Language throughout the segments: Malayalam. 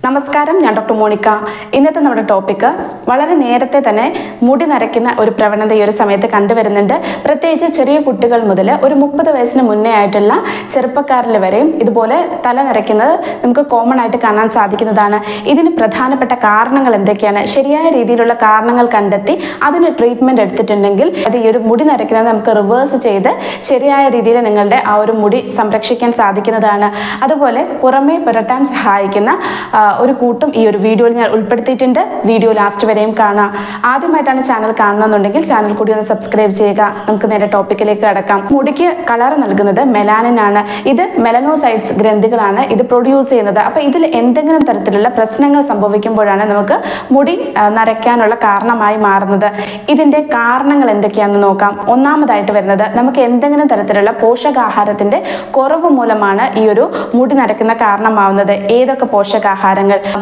നമസ്കാരം, ഞാൻ ഡോക്ടർ മോണിക്ക. ഇന്നത്തെ നമ്മുടെ ടോപ്പിക്ക് വളരെ നേരത്തെ തന്നെ മുടി നരയ്ക്കുന്ന ഒരു പ്രവണത ഈ ഒരു സമയത്ത് കണ്ടുവരുന്നുണ്ട്. പ്രത്യേകിച്ച് ചെറിയ കുട്ടികൾ മുതൽ ഒരു 30 വയസ്സിന് മുന്നേ ആയിട്ടുള്ള ചെറുപ്പക്കാരിൽ വരെയും ഇതുപോലെ തല നരയ്ക്കുന്നത് നമുക്ക് കോമൺ ആയിട്ട് കാണാൻ സാധിക്കുന്നതാണ്. ഇതിന് പ്രധാനപ്പെട്ട കാരണങ്ങൾ എന്തൊക്കെയാണ്? ശരിയായ രീതിയിലുള്ള കാരണങ്ങൾ കണ്ടെത്തി അതിന് ട്രീറ്റ്മെൻറ്റ് എടുത്തിട്ടുണ്ടെങ്കിൽ അത് ഈ ഒരു മുടി നരയ്ക്കുന്നത് നമുക്ക് റിവേഴ്സ് ചെയ്ത് ശരിയായ രീതിയിൽ നിങ്ങളുടെ ആ ഒരു മുടി സംരക്ഷിക്കാൻ സാധിക്കുന്നതാണ്. അതുപോലെ പുറമേ പുരട്ടാൻ സഹായിക്കുന്ന ഒരു കൂട്ടും ഈ ഒരു വീഡിയോയിൽ ഞാൻ ഉൾപ്പെടുത്തിയിട്ടുണ്ട്. വീഡിയോ ലാസ്റ്റ് വരെയും കാണാം. ആദ്യമായിട്ടാണ് ചാനൽ കാണുന്നുണ്ടെങ്കിൽ ചാനൽ കൂടി ഒന്ന് സബ്സ്ക്രൈബ് ചെയ്യുക. നമുക്ക് നേരെ ടോപ്പിക്കിലേക്ക് കടക്കാം. മുടിക്ക് കളർ നൽകുന്നത് മെലാനിൻ ആണ്. ഇത് മെലനോസൈറ്റ്സ് ഗ്രന്ഥികളാണ് ഇത് പ്രൊഡ്യൂസ് ചെയ്യുന്നത്. അപ്പോൾ ഇതിൽ എന്തെങ്കിലും തരത്തിലുള്ള പ്രശ്നങ്ങൾ സംഭവിക്കുമ്പോഴാണ് നമുക്ക് മുടി നരയ്ക്കാനുള്ള കാരണമായി മാറുന്നത്. ഇതിൻ്റെ കാരണങ്ങൾ എന്തൊക്കെയാണെന്ന് നോക്കാം. ഒന്നാമതായിട്ട് വരുന്നത് നമുക്ക് എന്തെങ്കിലും തരത്തിലുള്ള പോഷകാഹാരത്തിൻ്റെ കുറവ് മൂലമാണ് ഈ ഒരു മുടി നരയ്ക്കുന്ന കാരണമാവുന്നത്. ഏതൊക്കെ പോഷകാഹാരങ്ങൾ?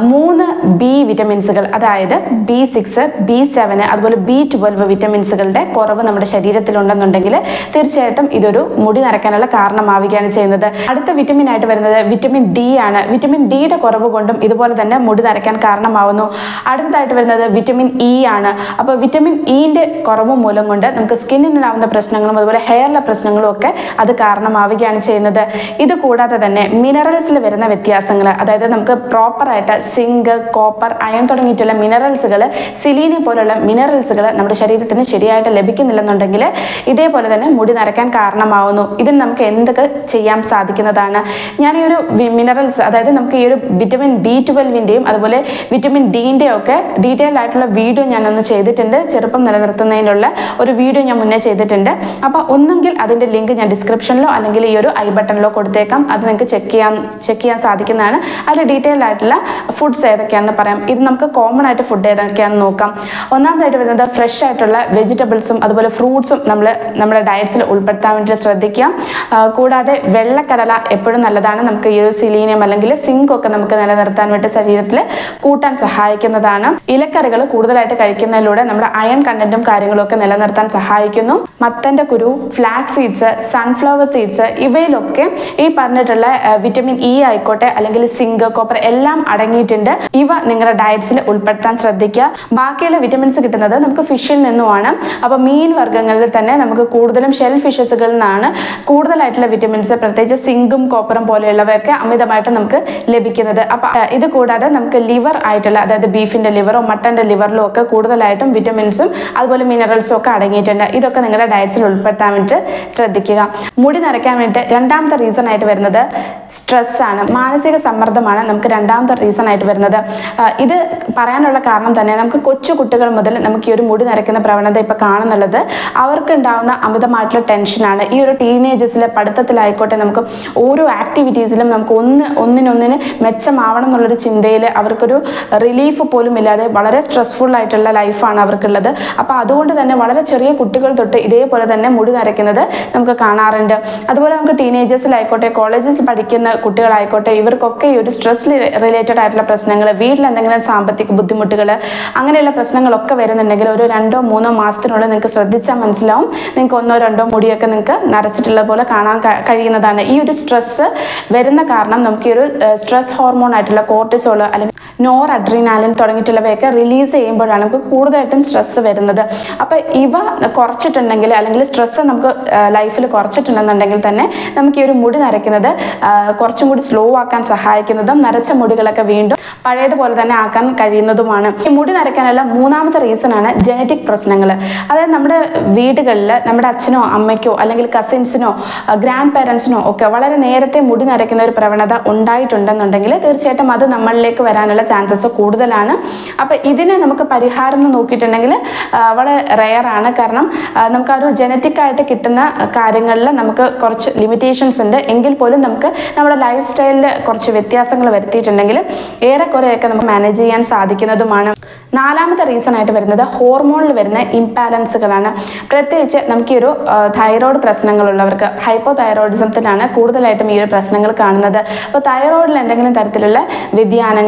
3 ബി വിറ്റമിൻസുകൾ, അതായത് B6, B7 അതുപോലെ B12 വിറ്റമിൻസുകളുടെ കുറവ് നമ്മുടെ ശരീരത്തിലുണ്ടെന്നുണ്ടെങ്കിൽ തീർച്ചയായിട്ടും ഇതൊരു മുടി നരയ്ക്കാനുള്ള കാരണമാവുകയാണ് ചെയ്യുന്നത്. അടുത്ത വിറ്റമിൻ ആയിട്ട് വരുന്നത് വിറ്റമിൻ ഡി ആണ്. വിറ്റമിൻ ഡിയുടെ കുറവ് കൊണ്ടും ഇതുപോലെ തന്നെ മുടി നരയ്ക്കാൻ കാരണമാവുന്നു. അടുത്തതായിട്ട് വരുന്നത് വിറ്റമിൻ ഇ ആണ്. അപ്പോൾ വിറ്റമിൻ ഇന്റെ കുറവ് മൂലം കൊണ്ട് നമുക്ക് സ്കിന്നിനുണ്ടാവുന്ന പ്രശ്നങ്ങളും അതുപോലെ ഹെയറിലെ പ്രശ്നങ്ങളും ഒക്കെ അത് കാരണമാവുകയാണ് ചെയ്യുന്നത്. ഇത് കൂടാതെ തന്നെ മിനറൽസിൽ വരുന്ന വ്യത്യാസങ്ങൾ, അതായത് നമുക്ക് പ്രോപ്പറായിട്ട് സിങ്ക്, കോപ്പർ, അയൺ തുടങ്ങിയിട്ടുള്ള മിനറൽസുകൾ, സിലീനിയം പോലുള്ള മിനറൽസുകൾ നമ്മുടെ ശരീരത്തിന് ശരിയായിട്ട് ലഭിക്കുന്നില്ലെന്നുണ്ടെങ്കിൽ ഇതേപോലെ തന്നെ മുടി നരയ്ക്കാൻ കാരണമാവുന്നു. ഇതിന് നമുക്ക് എന്തൊക്കെ ചെയ്യാൻ സാധിക്കുന്നതാണ്? ഞാൻ ഈ ഒരു മിനറൽസ്, അതായത് നമുക്ക് ഈ ഒരു വിറ്റമിൻ B12ൻ്റെയും അതുപോലെ വിറ്റമിൻ ഡിൻ്റെയും ഒക്കെ ഡീറ്റെയിൽഡ് ആയിട്ടുള്ള വീഡിയോ ഞാനൊന്ന് ചെയ്തിട്ടുണ്ട്. ചെറുപ്പം നിലനിർത്തുന്നതിനുള്ള ഒരു വീഡിയോ ഞാൻ മുന്നേ ചെയ്തിട്ടുണ്ട്. അപ്പോൾ ഒന്നെങ്കിൽ അതിൻ്റെ ലിങ്ക് ഞാൻ ഡിസ്ക്രിപ്ഷനിലോ അല്ലെങ്കിൽ ഈ ഒരു ഐ ബട്ടണിലോ കൊടുത്തേക്കാം. അത് നിങ്ങൾക്ക് ചെക്ക് ചെയ്യാൻ സാധിക്കുന്നതാണ്. അതിൽ ഡീറ്റെയിൽഡ് ആയിട്ടുള്ള ഫുഡ്സ് ഏതൊക്കെയാണെന്ന് പറയാം. ഇത് നമുക്ക് കോമൺ ആയിട്ട് ഫുഡ് ഏതൊക്കെയാണെന്ന് നോക്കാം. ഒന്നാമതായിട്ട് വരുന്നത് ഫ്രഷ് ആയിട്ടുള്ള വെജിറ്റബിൾസും അതുപോലെ ഫ്രൂട്ട്സും നമ്മുടെ ഡയറ്റ്സിൽ ഉൾപ്പെടുത്താൻ വേണ്ടി ശ്രദ്ധിക്കുക. കൂടാതെ വെള്ളക്കടല എപ്പോഴും നല്ലതാണ്. നമുക്ക് ഈ ഒരു സിലീനിയം അല്ലെങ്കിൽ സിങ്ക് ഒക്കെ നമുക്ക് നിലനിർത്താൻ വേണ്ടി ശരീരത്തിൽ കൂട്ടാൻ സഹായിക്കുന്നതാണ്. ഇലക്കറികൾ കൂടുതലായിട്ട് കഴിക്കുന്നതിലൂടെ നമ്മുടെ അയൺ കണ്ടന്റും കാര്യങ്ങളും ഒക്കെ നിലനിർത്താൻ സഹായിക്കുന്നു. മത്തൻ്റെ കുരു, ഫ്ലാക്സ് സീഡ്സ്, സൺഫ്ലവർ സീഡ്സ് ഇവയിലൊക്കെ ഈ പറഞ്ഞിട്ടുള്ള വിറ്റമിൻ ഇ ആയിക്കോട്ടെ അല്ലെങ്കിൽ സിങ്ക്, കോപ്പർ എല്ലാം അടങ്ങിയിട്ടുണ്ട്. ഇവ നിങ്ങളുടെ ഡയറ്റ്സിൽ ഉൾപ്പെടുത്താൻ ശ്രദ്ധിക്കുക. ബാക്കിയുള്ള വിറ്റമിൻസ് കിട്ടുന്നത് നമുക്ക് ഫിഷിൽ നിന്നുമാണ്. അപ്പോൾ മീൻ വർഗ്ഗങ്ങളിൽ തന്നെ നമുക്ക് കൂടുതലും ഷെൽ ഫിഷസുകളിൽ നിന്നാണ് കൂടുതലായിട്ടുള്ള വിറ്റമിൻസ്, പ്രത്യേകിച്ച് സിങ്കും കോപ്പറും പോലെയുള്ളവയൊക്കെ അമിതമായിട്ട് നമുക്ക് ലഭിക്കുന്നത്. അപ്പം ഇത് കൂടാതെ നമുക്ക് ലിവർ ആയിട്ടുള്ള, അതായത് ബീഫിൻ്റെ ലിവറോ മട്ടൻ്റെ ലിവറിലോ ഒക്കെ കൂടുതലായിട്ടും വിറ്റമിൻസും അതുപോലെ മിനറൽസും ഒക്കെ അടങ്ങിയിട്ടുണ്ട്. ഇതൊക്കെ നിങ്ങളുടെ ഡയറ്റ്സിൽ ഉൾപ്പെടുത്താൻ വേണ്ടിയിട്ട് ശ്രദ്ധിക്കുക. മുടി നരയ്ക്കാൻ വേണ്ടിയിട്ട് രണ്ടാമത്തെ റീസൺ ആയിട്ട് വരുന്നത് സ്ട്രെസ്സാണ്. മാനസിക സമ്മർദ്ദമാണ് നമുക്ക് രണ്ടാമത്തെ റീസൺ ആയിട്ട് വരുന്നത്. ഇത് പറയാനുള്ള കാരണം തന്നെ നമുക്ക് കൊച്ചു കുട്ടികൾ മുതൽ നമുക്ക് ഈ ഒരു മുടി നരയ്ക്കുന്ന പ്രവണത ഇപ്പോൾ കാണുന്നുള്ളത് അവർക്ക് ഉണ്ടാകുന്ന അമിതമായിട്ടുള്ള ടെൻഷനാണ്. ഈ ഒരു ടീനേജേഴ്സിലെ പഠിത്തത്തിലായിക്കോട്ടെ, നമുക്ക് ഓരോ ആക്ടിവിറ്റീസിലും നമുക്ക് ഒന്നിനൊന്നിന് മെച്ചമാവണം എന്നുള്ളൊരു ചിന്തയിൽ അവർക്കൊരു റിലീഫ് പോലും ഇല്ലാതെ വളരെ സ്ട്രെസ്ഫുൾ ആയിട്ടുള്ള ലൈഫാണ് അവർക്കുള്ളത്. അപ്പോൾ അതുകൊണ്ട് തന്നെ വളരെ ചെറിയ കുട്ടികൾ തൊട്ട് ഇതേപോലെ തന്നെ മുടി നരയ്ക്കുന്നത് നമുക്ക് കാണാറുണ്ട്. അതുപോലെ നമുക്ക് ടീനേജേഴ്സിലായിക്കോട്ടെ, കോളേജസിൽ പഠിക്കുന്ന കുട്ടികളായിക്കോട്ടെ, ഇവർക്കൊക്കെ ഈ ഒരു സ്ട്രെസ് റിലേറ്റഡ് ആയിട്ടുള്ള പ്രശ്നങ്ങൾ, വീട്ടിൽ എന്തെങ്കിലും സാമ്പത്തിക ബുദ്ധിമുട്ടുകൾ, അങ്ങനെയുള്ള പ്രശ്നങ്ങളൊക്കെ വരുന്നുണ്ടെങ്കിൽ ഒരു 2-3 മാസത്തിനുള്ളിൽ നിങ്ങൾക്ക് ശ്രദ്ധിച്ചാൽ മനസ്സിലാവും. നിങ്ങൾക്ക് 1-2 മുടിയൊക്കെ നിങ്ങൾക്ക് നരച്ചിട്ടുള്ള പോലെ കാണാൻ കഴിയുന്നതാണ്. ഈ ഒരു സ്ട്രെസ് വരുന്ന കാരണം നമുക്ക് ഈ ഒരു സ്ട്രെസ് ഹോർമോൺ ആയിട്ടുള്ള കോർട്ടിസോൾ അല്ലെങ്കിൽ നോർ അഡ്രീനാലിൻ തുടങ്ങിയിട്ടുള്ളവയൊക്കെ റിലീസ് ചെയ്യുമ്പോഴാണ് നമുക്ക് കൂടുതലായിട്ടും സ്ട്രെസ് വരുന്നത്. അപ്പോൾ ഇവ കുറച്ചിട്ടുണ്ടെങ്കിൽ അല്ലെങ്കിൽ സ്ട്രെസ് നമുക്ക് ലൈഫിൽ കുറച്ചിട്ടുണ്ടെന്നുണ്ടെങ്കിൽ തന്നെ നമുക്ക് ഈ ഒരു മുടി നരയ്ക്കുന്നത് കുറച്ചും കൂടി സ്ലോ ആക്കാൻ സഹായിക്കുന്നതും നരച്ച മുടികളൊക്കെ വീണ്ടും പഴയതുപോലെ തന്നെ ആക്കാൻ കഴിയുന്നതുമാണ്. ഈ മുടി നരയ്ക്കാനുള്ള മൂന്നാമത്തെ റീസൺ ആണ് ജനറ്റിക് പ്രശ്നങ്ങൾ. അതായത് നമ്മുടെ വീടുകളിൽ നമ്മുടെ അച്ഛനോ അമ്മയ്ക്കോ അല്ലെങ്കിൽ കസിൻസിനോ ഗ്രാൻഡ് പേരൻസിനോ ഒക്കെ വളരെ നേരത്തെ മുടി നരയ്ക്കുന്ന ഒരു പ്രവണത ഉണ്ടായിട്ടുണ്ടെന്നുണ്ടെങ്കിൽ തീർച്ചയായിട്ടും അത് നമ്മളിലേക്ക് വരാനുള്ള ചാൻസസ് കൂടുതലാണ്. അപ്പോൾ ഇതിനെ നമുക്ക് പരിഹാരം എന്ന് നോക്കിയിട്ടുണ്ടെങ്കിൽ വളരെ റെയർ ആണ്. കാരണം നമുക്ക് ആ ഒരു ജനറ്റിക് ആയിട്ട് കിട്ടുന്ന കാര്യങ്ങളിൽ നമുക്ക് കുറച്ച് ലിമിറ്റേഷൻസ് ഉണ്ട്. എങ്കിൽ പോലും നമുക്ക് നമ്മുടെ ലൈഫ് സ്റ്റൈലിൽ കുറച്ച് വ്യത്യാസങ്ങൾ വരുത്തിയിട്ടുണ്ടെങ്കിൽ ഏറെക്കുറെയൊക്കെ നമുക്ക് മാനേജ് ചെയ്യാൻ സാധിക്കുന്നതുമാണ്. നാലാമത്തെ റീസൺ ആയിട്ട് വരുന്നത് ഹോർമോണിൽ വരുന്ന ഇംബാലൻസുകളാണ്. പ്രത്യേകിച്ച് നമുക്ക് ഈ ഒരു തൈറോയ്ഡ് പ്രശ്നങ്ങളുള്ളവർക്ക്, ഹൈപ്പോ തൈറോയിഡിസത്തിലാണ് കൂടുതലായിട്ടും ഈ ഒരു പ്രശ്നങ്ങൾ കാണുന്നത്. അപ്പോൾ തൈറോയ്ഡിൽ എന്തെങ്കിലും തരത്തിലുള്ള വ്യതിയാനങ്ങൾ, വ്യത്യാസം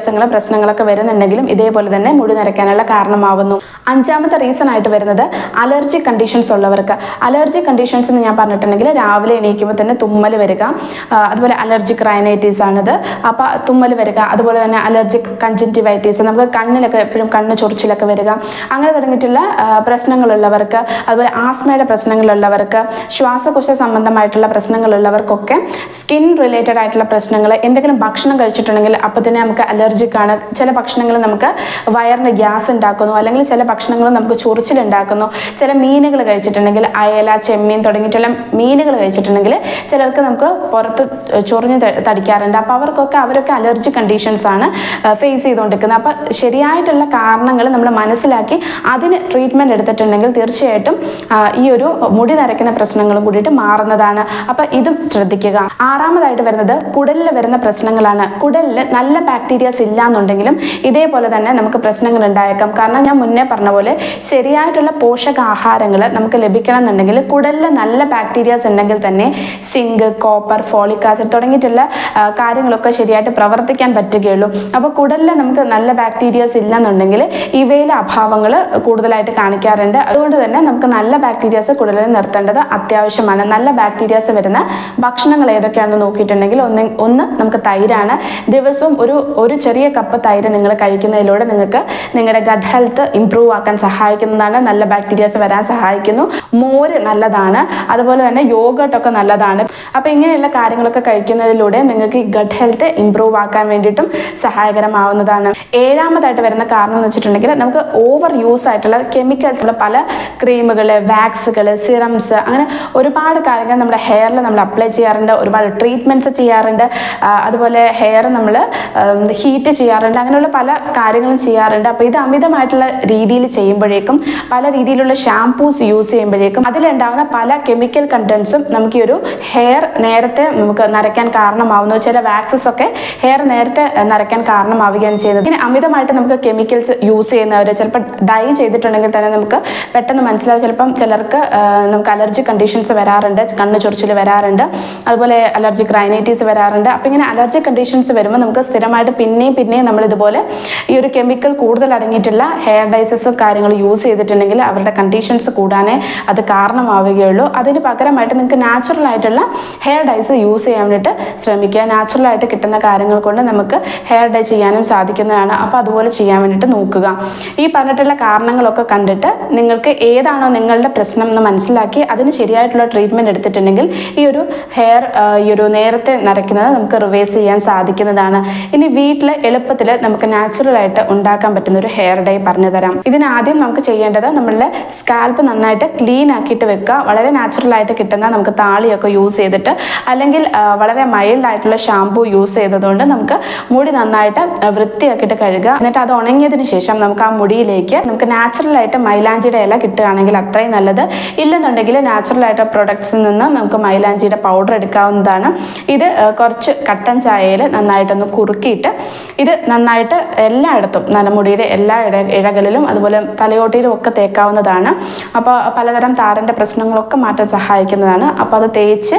വ്യത്യാസങ്ങളും പ്രശ്നങ്ങളൊക്കെ വരുന്നുണ്ടെങ്കിലും ഇതേപോലെ തന്നെ മുടി നരയ്ക്കാനുള്ള കാരണമാവുന്നു. അഞ്ചാമത്തെ റീസൺ ആയിട്ട് വരുന്നത് അലർജി കണ്ടീഷൻസ് ഉള്ളവർക്ക്. അലർജി കണ്ടീഷൻസ് എന്ന് ഞാൻ പറഞ്ഞിട്ടുണ്ടെങ്കിൽ രാവിലെ എണീക്കുമ്പോൾ തന്നെ തുമ്മൽ വരിക, അതുപോലെ അലർജിക് റൈനൈറ്റീസ് ആണിത്. അപ്പോൾ തുമ്മൽ വരിക, അതുപോലെ തന്നെ അലർജിക് കൺജങ്ക്റ്റിവൈറ്റീസ്, നമുക്ക് കണ്ണിലൊക്കെ എപ്പോഴും കണ്ണ് ചൊറിച്ചിലൊക്കെ വരിക, അങ്ങനെ തുടങ്ങിയിട്ടുള്ള പ്രശ്നങ്ങളുള്ളവർക്ക്, അതുപോലെ ആസ്മയുടെ പ്രശ്നങ്ങളുള്ളവർക്ക്, ശ്വാസകോശ സംബന്ധമായിട്ടുള്ള പ്രശ്നങ്ങളുള്ളവർക്കൊക്കെ സ്കിൻ റിലേറ്റഡ് ആയിട്ടുള്ള പ്രശ്നങ്ങൾ, എന്തെങ്കിലും ഭക്ഷണം കഴിച്ചിട്ടുണ്ടെങ്കിൽ അപ്പോൾ തന്നെ നമുക്ക് അലർജിക് ആണ്. ചില ഭക്ഷണങ്ങൾ നമുക്ക് വയറിന് ഗ്യാസ് ഉണ്ടാക്കുന്നു, അല്ലെങ്കിൽ ചില ഭക്ഷണങ്ങൾ നമുക്ക് ചൊറിച്ചിലുണ്ടാക്കുന്നു. ചില മീനുകൾ കഴിച്ചിട്ടുണ്ടെങ്കിൽ, അയല, ചെമ്മീൻ തുടങ്ങിയിട്ടുള്ള മീനുകൾ കഴിച്ചിട്ടുണ്ടെങ്കിൽ ചിലർക്ക് നമുക്ക് പുറത്ത് ചൊറിഞ്ഞ് തടിക്കാറുണ്ട്. അപ്പോൾ അവരൊക്കെ അലർജി കണ്ടീഷൻസ് ആണ് ഫേസ് ചെയ്തുകൊണ്ടിരിക്കുന്നത്. അപ്പോൾ ശരിയായിട്ടുള്ള കാരണങ്ങൾ നമ്മൾ മനസ്സിലാക്കി അതിന് ട്രീറ്റ്മെൻറ്റ് എടുത്തിട്ടുണ്ടെങ്കിൽ തീർച്ചയായിട്ടും ഈ ഒരു മുടി നരയ്ക്കുന്ന പ്രശ്നങ്ങളും കൂടിയിട്ട് മാറുന്നതാണ്. അപ്പോൾ ഇതും ശ്രദ്ധിക്കുക. ആറാമതായിട്ട് വരുന്നത് കുടലിൽ വരുന്ന പ്രശ്നങ്ങളാണ്. കുടലിൽ നല്ല ബാക്ടീരിയാസ് ഇല്ല എന്നുണ്ടെങ്കിലും ഇതേപോലെ തന്നെ നമുക്ക് പ്രശ്നങ്ങൾ ഉണ്ടായേക്കാം. കാരണം ഞാൻ മുന്നേ പറഞ്ഞ പോലെ ശരിയായിട്ടുള്ള പോഷകാഹാരങ്ങൾ നമുക്ക് ലഭിക്കണം എന്നുണ്ടെങ്കിൽ കുടലിൽ നല്ല ബാക്ടീരിയാസ് ഉണ്ടെങ്കിൽ തന്നെ സിങ്ക്, കോപ്പർ, ഫോളിക് ആസിഡ് തുടങ്ങിയിട്ടുള്ള കാര്യങ്ങളൊക്കെ ശരിയായിട്ട് പ്രവർത്തിക്കാൻ പറ്റുകയുള്ളൂ. അപ്പോൾ കുടലിൽ നമുക്ക് നല്ല ബാക്ടീരിയാസ് ഇല്ലെന്നുണ്ടെങ്കിൽ ഇവയിലെ അഭാവങ്ങൾ കൂടുതലായിട്ട് കാണിക്കാറുണ്ട്. അതുകൊണ്ട് തന്നെ നമുക്ക് നല്ല ബാക്ടീരിയാസ് കുടലിൽ നിർത്തേണ്ടത് അത്യാവശ്യമാണ്. നല്ല ബാക്ടീരിയാസ് വരുന്ന ഭക്ഷണങ്ങൾ ഏതൊക്കെയാണെന്ന് നോക്കിയിട്ടുണ്ടെങ്കിൽ ഒന്ന് നമുക്ക് തൈരാണ്. ദിവസവും ഒരു ചെറിയ കപ്പ് തൈര് നിങ്ങൾ കഴിക്കുന്നതിലൂടെ നിങ്ങൾക്ക് നിങ്ങളുടെ ഗട്ട് ഹെൽത്ത് ഇംപ്രൂവ് ആക്കാൻ സഹായിക്കുന്നതാണ്. നല്ല ബാക്ടീരിയാസ് വരാൻ സഹായിക്കുന്നു. മോര് നല്ലതാണ്, അതുപോലെ തന്നെ യോഗട്ടൊക്കെ നല്ലതാണ്. അപ്പോൾ ഇങ്ങനെയുള്ള കാര്യങ്ങളൊക്കെ കഴിക്കുന്നതിലൂടെ നിങ്ങൾക്ക് ഈ ഗട്ട് ഹെൽത്ത് ഇംപ്രൂവ് ആക്കാൻ വേണ്ടിയിട്ടും സഹായകരമാവുന്നതാണ്. ഏഴാമതായിട്ട് വരുന്ന കാരണം എന്ന് വെച്ചിട്ടുണ്ടെങ്കിൽ നമുക്ക് ഓവർ യൂസ് ആയിട്ടുള്ള കെമിക്കൽസ്, പല ക്രീമുകൾ, വാക്സുകൾ, സിറംസ്, അങ്ങനെ ഒരുപാട് കാര്യങ്ങൾ നമ്മുടെ ഹെയറിൽ നമ്മൾ അപ്ലൈ ചെയ്യാറുണ്ട്. ഒരുപാട് ട്രീറ്റ്മെൻറ്റ്സ് ചെയ്യാറുണ്ട്. അതുപോലെ ഹെയർ നമ്മൾ ഹീറ്റ് ചെയ്യാറുണ്ട്. അങ്ങനെയുള്ള പല കാര്യങ്ങളും ചെയ്യാറുണ്ട്. അപ്പോൾ ഇത് അമിതമായിട്ടുള്ള രീതിയിൽ ചെയ്യുമ്പോഴേക്കും, പല രീതിയിലുള്ള ഷാംപൂസ് യൂസ് ചെയ്യുമ്പോഴേക്കും അതിലുണ്ടാകുന്ന പല കെമിക്കൽ കണ്ടൻസും നമുക്ക് ഈ ഒരു ഹെയർ നേരത്തെ നമുക്ക് നരയ്ക്കാൻ കാരണമാവുന്നു. ചില വാക്സസ് ഒക്കെ ഹെയർ നേരത്തെ നരയ്ക്കാൻ കാരണമാവുകയാണ് ചെയ്യുന്നത്. ഇങ്ങനെ അമിതമായിട്ട് നമുക്ക് കെമിക്കൽസ് യൂസ് ചെയ്യുന്നവർ ചിലപ്പോൾ ഡൈ ചെയ്തിട്ടുണ്ടെങ്കിൽ തന്നെ നമുക്ക് പെട്ടെന്ന് മനസ്സിലാവും. ചിലപ്പം ചിലർക്ക് നമുക്ക് അലർജി കണ്ടീഷൻസ് വരാറുണ്ട്, കണ്ണ് ചൊറിച്ചിൽ വരാറുണ്ട്, അതുപോലെ അലർജിക് റൈനൈറ്റീസ് വരാറുണ്ട്. അപ്പോൾ ഇങ്ങനെ അലർജി കണ്ടീഷൻസ് വരുമ്പോൾ നമുക്ക് സ്ഥിരമായിട്ട് പിന്നെയും നമ്മൾ ഇതുപോലെ ഈ ഒരു കെമിക്കൽ കൂടുതൽ അടങ്ങിയിട്ടുള്ള ഹെയർ ഡൈസസും കാര്യങ്ങൾ യൂസ് ചെയ്തിട്ടുണ്ടെങ്കിൽ അവരുടെ കണ്ടീഷൻസ് കൂടാനേ അത് കാരണമാവുകയുള്ളൂ. അതിന് പകരമായിട്ട് നിങ്ങൾക്ക് നാച്ചുറൽ ആയിട്ടുള്ള ഹെയർ ഡൈസ് യൂസ് ചെയ്യാൻ വേണ്ടിയിട്ട് ശ്രമിക്കുക. നാച്ചുറലായിട്ട് കിട്ടുന്ന കാര്യങ്ങൾ കൊണ്ട് നമുക്ക് ഹെയർ ഡൈ ചെയ്യാനും സാധിക്കുന്നതാണ്. അപ്പോൾ അതുപോലെ ചെയ്യാൻ വേണ്ടിയിട്ട് നോക്കുക. ഈ പറഞ്ഞിട്ടുള്ള കാരണങ്ങളൊക്കെ കണ്ടിട്ട് നിങ്ങൾക്ക് ഏതാണോ നിങ്ങളുടെ പ്രശ്നം എന്ന് മനസ്സിലാക്കി അതിന് ശരിയായിട്ടുള്ള ട്രീറ്റ്മെൻറ്റ് എടുത്തിട്ടുണ്ടെങ്കിൽ ഈ ഒരു ഹെയർ ഈ ഒരു നേരത്തെ നരയ്ക്കുന്നത് നമുക്ക് റിവേഴ്സ് ചെയ്യാൻ സാധിക്കുന്നതാണ്. ഇനി വീട്ടിൽ എളുപ്പത്തിൽ നമുക്ക് നാച്ചുറലായിട്ട് ഉണ്ടാക്കാൻ പറ്റുന്ന ഒരു ഹെയർ ഡൈ പറഞ്ഞു തരാം. ഇതിനാദ്യം നമുക്ക് ചെയ്യേണ്ടത് നമ്മളുടെ സ്കാൽപ്പ് നന്നായിട്ട് ക്ലീൻ ആക്കിയിട്ട് വെക്കുക. വളരെ നാച്ചുറലായിട്ട് കിട്ടുന്ന നമുക്ക് താളിയൊക്കെ യൂസ് ചെയ്തിട്ട്, അല്ലെങ്കിൽ വളരെ മൈൽഡ് ആയിട്ടുള്ള ഷാമ്പൂ യൂസ് ചെയ്തതുകൊണ്ട് നമുക്ക് മുടി നന്നായിട്ട് വൃത്തിയാക്കിയിട്ട് കഴുകുക. എന്നിട്ട് അത് ഉണങ്ങിയതിന് ശേഷം നമുക്ക് ആ മുടിയിലേക്ക് നമുക്ക് നാച്ചുറലായിട്ട് മൈലാഞ്ചിയുടെ ഇല കിട്ടുകയാണെങ്കിൽ അത്രയും നല്ലത്. ഇല്ലെന്നുണ്ടെങ്കിൽ നാച്ചുറലായിട്ട് പ്രൊഡക്ട്സിൽ നിന്ന് നമുക്ക് മൈലാഞ്ചിയുടെ പൗഡർ എടുക്കാവുന്നതാണ്. ഇത് കുറച്ച് കട്ടൻ ചായയിൽ നന്നായിട്ടൊന്ന് കുറുക്കിയിട്ട് ഇത് നന്നായിട്ട് എല്ലായിടത്തും മുടിയുടെ എല്ലാ ഇഴകളിലും അതുപോലെ തലയോട്ടിയിലും ഒക്കെ തേക്കാവുന്നതാണ്. അപ്പോൾ പലതരം താരൻ്റെ പ്രശ്നങ്ങളൊക്കെ മാറ്റാൻ സഹായിക്കുന്നതാണ്. അപ്പോൾ അത് തേച്ച്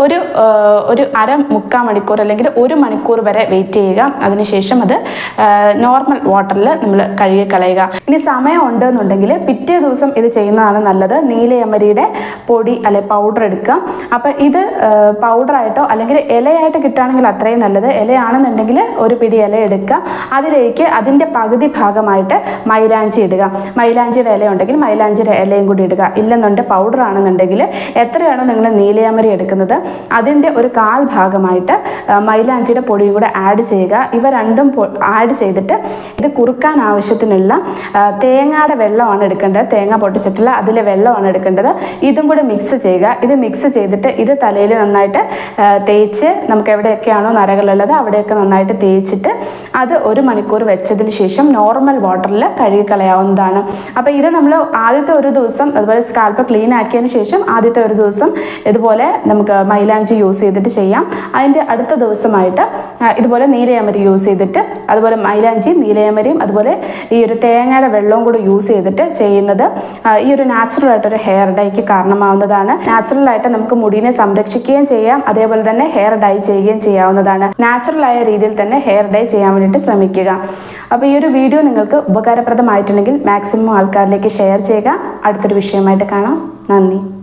ഒരു മുക്കാൽ മണിക്കൂർ അല്ലെങ്കിൽ 1 മണിക്കൂർ വരെ വെയിറ്റ് ചെയ്യുക. അതിനുശേഷം അത് നോർമൽ വാട്ടറിൽ നമ്മൾ കഴുകി കളയുക. ഇനി സമയം ഉണ്ടെന്നുണ്ടെങ്കിൽ പിറ്റേ ദിവസം ഇത് ചെയ്യുന്നതാണ് നല്ലത്. നീലയമരിയുടെ പൊടി അല്ലെ പൗഡർ എടുക്കുക. അപ്പോൾ ഇത് പൗഡറായിട്ടോ അല്ലെങ്കിൽ ഇലയായിട്ട് കിട്ടുകയാണെങ്കിൽ അത്രയും നല്ലത്. ഇലയാണെന്നുണ്ടെങ്കിൽ ഒരു പിടി ഇല എടുക്കുക. അതിലേക്ക് അതിൻ്റെ പകുതി ഭാഗമായിട്ട് മൈലാഞ്ചി ഇടുക. മൈലാഞ്ചിയുടെ ഇല ഉണ്ടെങ്കിൽ മൈലാഞ്ചിയുടെ ഇലയും കൂടി ഇടുക. ഇല്ലെന്നുണ്ട് പൗഡർ ആണെന്നുണ്ടെങ്കിൽ എത്രയാണോ നിങ്ങൾ നീലയമരി എടുക്കുന്നത് അതിൻ്റെ ഒരു 1/4 ഭാഗമായിട്ട് മൈലാഞ്ചിയുടെ പൊടിയും കൂടെ ആഡ് ചെയ്യുക. ഇവ രണ്ടും ആഡ് ചെയ്തിട്ട് ഇത് കുറുക്കാൻ ആവശ്യത്തിനുള്ള തേങ്ങയുടെ വെള്ളമാണ് എടുക്കേണ്ടത്. തേങ്ങ പൊട്ടിച്ചിട്ടുള്ള അതിലെ വെള്ളമാണ് എടുക്കേണ്ടത്. ഇതും കൂടെ മിക്സ് ചെയ്യുക. ഇത് മിക്സ് ചെയ്തിട്ട് ഇത് തലയിൽ നന്നായിട്ട് തേച്ച് നമുക്ക് എവിടെയൊക്കെയാണോ നരകളുള്ളത് അവിടെയൊക്കെ നന്നായിട്ട് തേച്ചിട്ട് അത് 1 മണിക്കൂർ വെച്ചതിന് ശേഷം നോർമൽ വാട്ടറിൽ കഴുകി കളയാവുന്നതാണ്. അപ്പോൾ ഇത് നമ്മൾ ആദ്യത്തെ ഒരു ദിവസം അതുപോലെ സ്കാൽപ്പ് ക്ലീൻ ആക്കിയതിന് ശേഷം ആദ്യത്തെ ഒരു ദിവസം ഇതുപോലെ നമുക്ക് മൈലാഞ്ചി യൂസ് ചെയ്തിട്ട് ചെയ്യാം. അതിൻ്റെ അടുത്ത ദിവസമായിട്ട് ഇതുപോലെ നീലയമരി യൂസ് ചെയ്തിട്ട് അതുപോലെ മൈലാഞ്ചിയും നീലയമരിയും അതുപോലെ ഈ ഒരു തേങ്ങയുടെ വെള്ളവും കൂടി യൂസ് ചെയ്തിട്ട് ചെയ്യുന്നത് ഈ ഒരു നാച്ചുറലായിട്ടൊരു ഹെയർ ഡൈക്ക് കാരണമാവുന്നതാണ്. നാച്ചുറലായിട്ട് നമുക്ക് മുടിനെ സംരക്ഷിക്കുകയും ചെയ്യാം, അതേപോലെ തന്നെ ഹെയർ ഡൈ ചെയ്യുകയും ചെയ്യാവുന്നതാണ്. നാച്ചുറലായ രീതിയിൽ തന്നെ ഹെയർ ഡൈ അപ്ലൈ ചെയ്യാൻ വേണ്ടിയിട്ട് ശ്രമിക്കുക. അപ്പോൾ ഈ ഒരു വീഡിയോ നിങ്ങൾക്ക് ഉപകാരപ്രദമായിട്ടുണ്ടെങ്കിൽ മാക്സിമം ആൾക്കാരിലേക്ക് ഷെയർ ചെയ്യുക. അടുത്തൊരു വിഷയമായിട്ട് കാണാം. നന്ദി.